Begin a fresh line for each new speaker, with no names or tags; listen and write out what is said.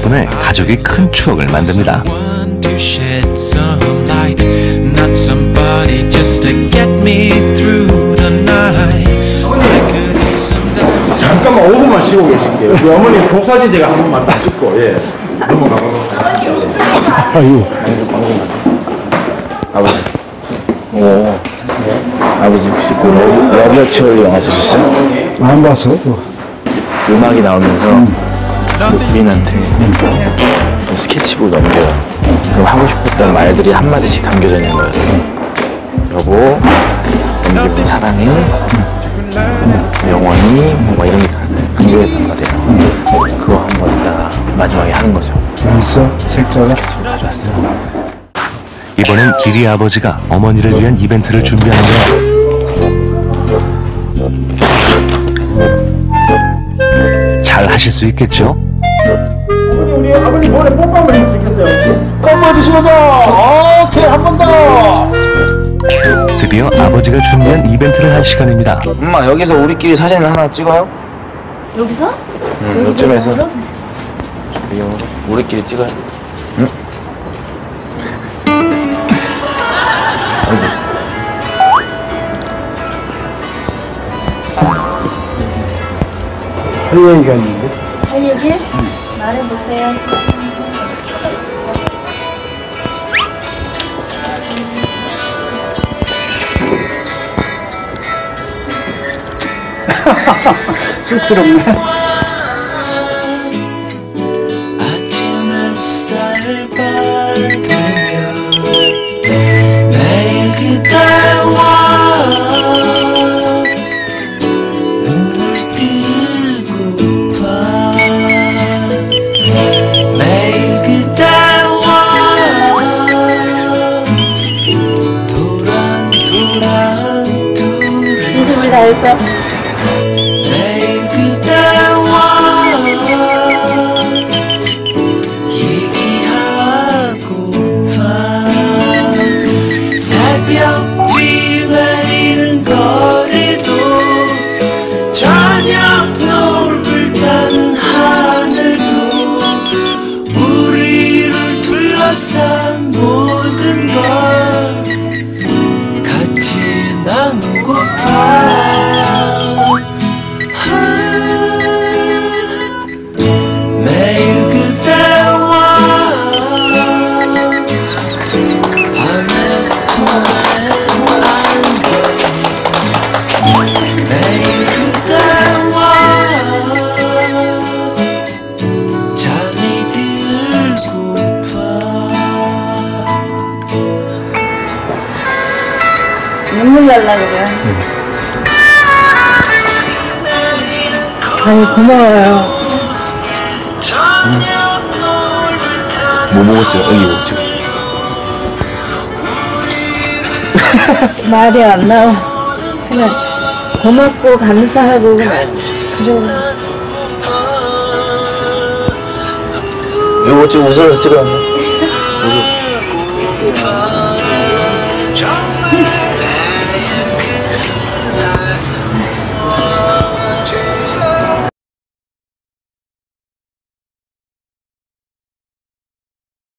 덕분에 가족이 큰 추억을 만듭니다.
잠깐만 5분만 쉬고 계실게요. 우리 어머니 복사진 제가 한 번만 딱 찍고 넘어가고.
아유.
아버지. 오. 아버지 혹시 그 러브레터 영화 보셨어요?
안 봤어.
음악이 나오면서 그 부인한테 스케치북을 넘겨요. 그럼 하고 싶었던 말들이 한마디씩 담겨져 있는 거예요. 여보, 언제부터 사랑해? 영원히 뭐 이런 게 다 담겨져 있단 말이에요. 그거 한번 딱 마지막에 하는 거죠.
있어? 색자가?
스케치북 가져왔어요.
이번엔 기리 아버지가 어머니를 위한 이벤트를 준비하는데요. 잘 하실 수 있겠죠?
우리 아버님 머리 뽀뽀 한번 해줄 수 있겠어요? 뽀뽀해 주시면서 오케이 한 번 더.
드디어 아버지가 준비한 이벤트를 할 시간입니다.
엄마 여기서 우리끼리 사진 하나 찍어요?
여기서?
응, 요쯤에서 우리끼리 찍어요. 응?
할 얘기가 있는데?
할 얘기? 말해보세요.
쑥스럽네.
아침 햇살 받으며 매일 그대와 눈물 뜨고파 매일 그대와 도란도란
인심을 다해서.
매일 그대와 얘기하고파 새벽 비 내리는 거리도 저녁 노을 타는 하늘도 우리를 둘러싼 모든 걸 같이 나누고파 매일 그대와 밤에 품에 안겨 매일 그대와 잠이 들고파
눈물 날라 그래.
아유, 고마워요.
뭐 먹었죠? 여기 먹죠?
말이 안 나와. 그냥 고맙고 감사하고 그냥 그리고
이거 좀 웃어서 찍어요. 웃어.